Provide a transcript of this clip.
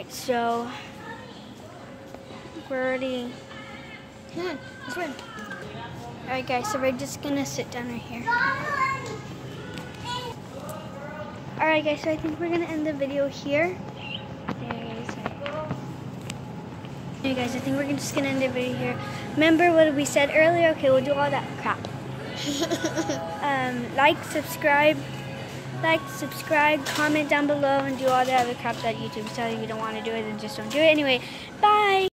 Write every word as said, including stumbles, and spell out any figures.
So we're already. Come on, let's run. All right, guys. So we're just gonna sit down right here. All right, guys. So I think we're gonna end the video here. Hey guys, I think we're just gonna end the video here. Remember what we said earlier? Okay, we'll do all that crap. um, like, subscribe, like, subscribe, comment down below, and do all the other crap that YouTube tells you you don't want to do it, and just don't do it anyway. Bye.